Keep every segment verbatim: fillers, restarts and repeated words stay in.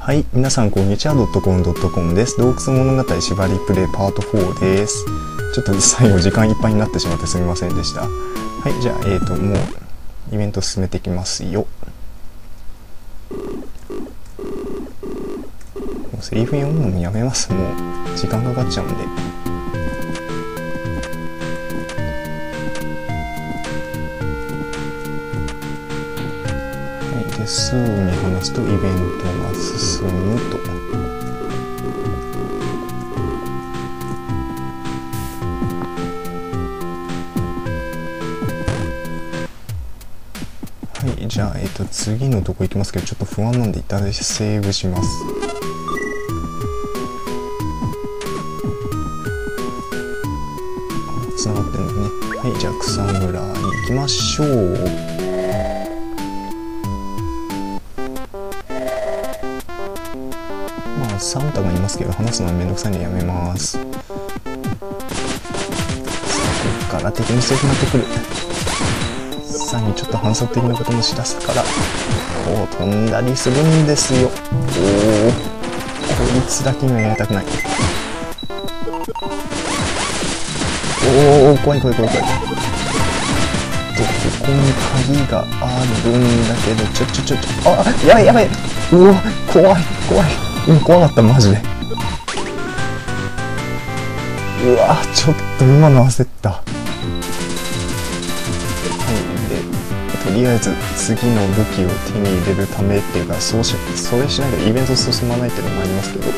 はい、皆さんこんにちは。ドットコムドットコムです。洞窟物語縛りプレイパートフォーです。ちょっと最後時間いっぱいになってしまってすみませんでした。はい、じゃあ、えーと、もうイベント進めていきますよ。もうセリフ読むのもやめます。もう時間かかっちゃうんで。すぐに話すとイベントが進むと。はい、じゃあ、えっと、次のとこ行きますけど、ちょっと不安なんで一旦セーブします。つながってるんだね。はい、じゃあ草むらに行きましょう。サンタがいますけど話すのはめんどくさいんでやめます。さあここから敵に強くなってくる。さらにちょっと反則的なこともしだすからこう飛んだりするんですよ。おお、こいつだけにはやりたくない。おお、怖い怖い怖い怖い。とここに鍵があるんだけど、ちょちょちょちょ、あ、やばいやばい、うわ怖い怖い。うん、怖かったマジで。うわちょっと今の焦った。はい、でとりあえず次の武器を手に入れるためっていうか、そうしそれしないとイベント進まないっていうのもありますけど、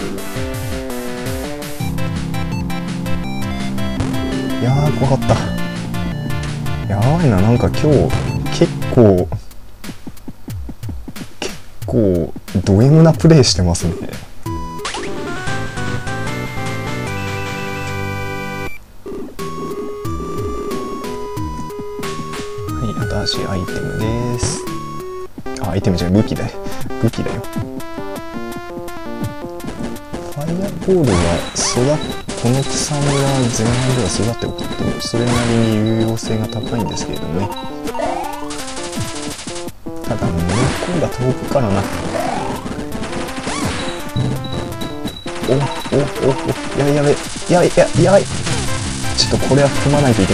いやー怖かった。やばいな、なんか今日結構結構ド M なプレイしてますね。はい、新しいアイテムです。あ、アイテムじゃない、武器だよ。武器だよ。ファイアボールは育っこの草むら前半では育っておくとそれなりに有用性が高いんですけれどもね。ただ向こうが遠くからな。おおおお、やべやべやべややばい。ちょっとこれは踏まないといけない。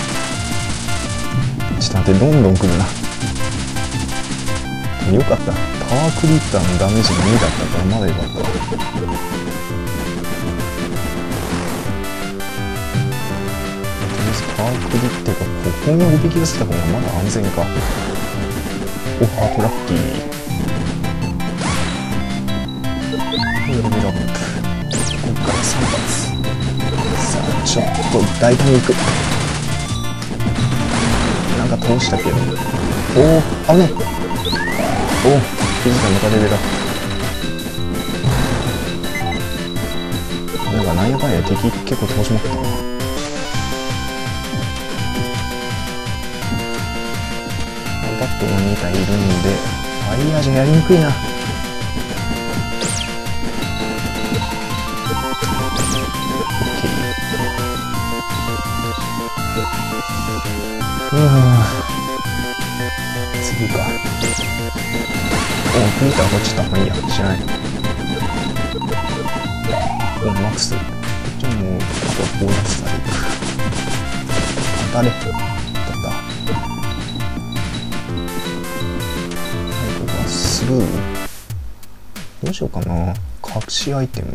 ちょっと待って、どんどん来るな。よかった、パワークリッターのダメージがにだったからまだよかったわ。パワークリっていうか、ここにおびき出せた方がまだ安全か。お、あ、トラッキー。レベルアップ。ここからさん発。さあ、ちょっと大胆にいく。なんか倒したけど。おお、あね。おお、フィジカルまたレベルアップ。なんかなんやかんや敵結構倒しまくったな。バットがに体いるんで、ファイヤーじゃやりにくいな。うーん、次か。お、クリーターこっち行った。まあいいや、知らない。お、マックス。こっちも、あとはボーナスされる。当たれ。当たった。スルー。どうしようかな。隠しアイテム。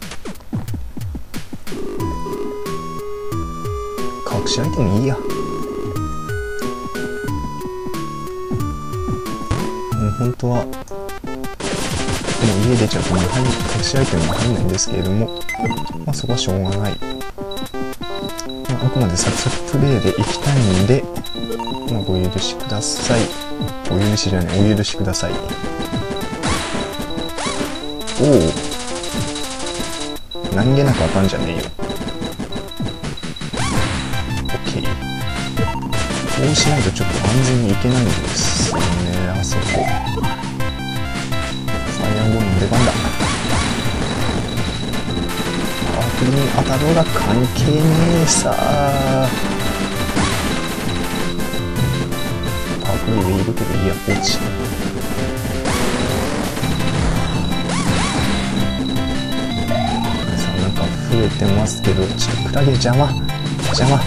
隠しアイテムいいや。本当はもう家出ちゃうともう隠しアイテムが入んないんですけれども、まあそこはしょうがない。まあ、あくまでサクサクプレイでいきたいんで、まあ、ご許しください。お許しじゃない、お許しください。おお、何気なく当たんじゃねえよ。オッケー。こうしないとちょっと安全にいけないんですね。あそこファイアボールの出番だ。パワークリに当たろうが関係ねえさ。パワークリ上いるけど、いや放置。 増えてますけど、ちょっとクラゲ邪魔邪魔ク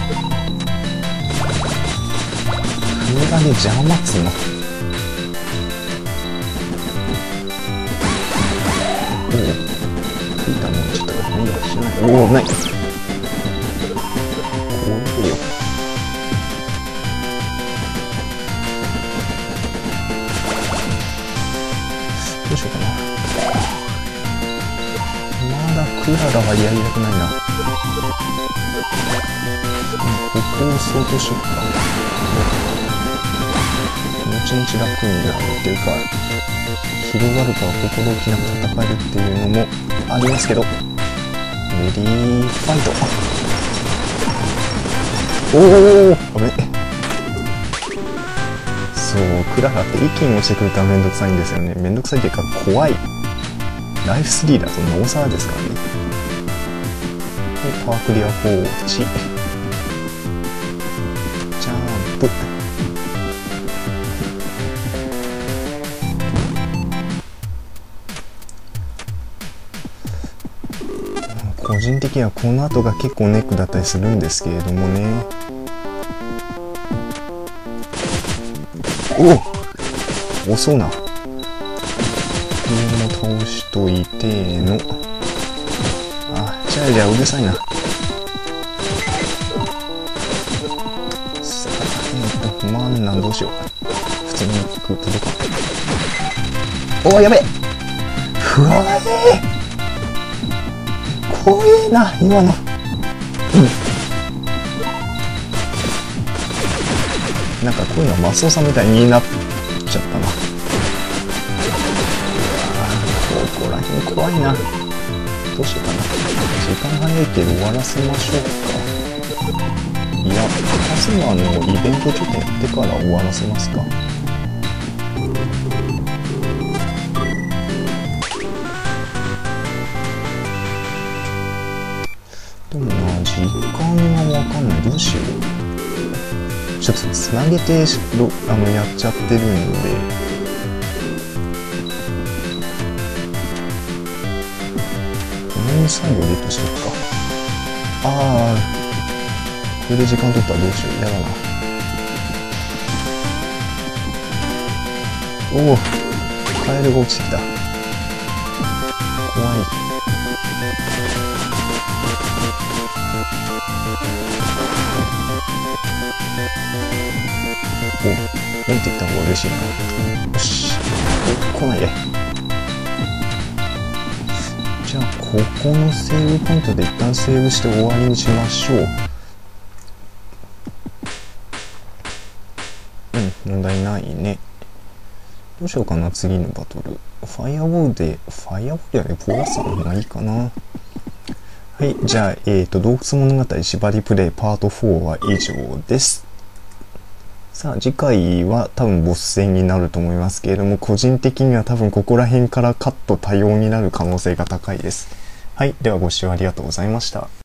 ラゲ邪魔っつうの。おお食いたもんちょっと無理はしない。おおない怖いよ。どうしようかな。まだクララはやりたくないな。ここをそうとしようか。後々楽になるっていうか、広がるから心置きなく戦えるっていうのもありますけど。レディーファイト。おお危ね。そう、クララって一気に落ちてくるとめんどくさいんですよね。めんどくさいっていうか怖い。ライフスリーだとなおさらですからね。でパワークリア放置。ジャンプ。個人的にはこの後が結構ネックだったりするんですけれどもね。おお遅うな。これも倒しといての。あ、じゃあじゃあうるさいな。さあ、えっと、マンナどうしよう。普通に行く、届かない。おー、やべえふわえー怖えな、今の。うん。なんかこういうのはマスオさんみたいになっちゃったな。ここら辺怖いな。どうしようかな。時間早いけど終わらせましょうか。いや、カスマのイベントちょっとやってから終わらせますか。でもな、時間がわかんない。どうしよう。ちょっとつなげてあのやっちゃってるんで。最後ゲットしとくか。ああ、これで時間取ったらどうしよう。やだな。おお、カエルが落ちてきた。怖い。お、降りてきた方が嬉しいな。よし、来ないで。じゃあここのセーブポイントで一旦セーブして終わりにしましょう。うん、問題ないね。どうしようかな、次のバトル。ファイアウォールで、ファイアウォールよりポーラスさんの方がいいかな。はい、じゃあ、えっと、洞窟物語縛りプレイパートフォーは以上です。さあ、次回は多分ボス戦になると思いますけれども、個人的には多分ここら辺からカット多用になる可能性が高いです。はい、ではご視聴ありがとうございました。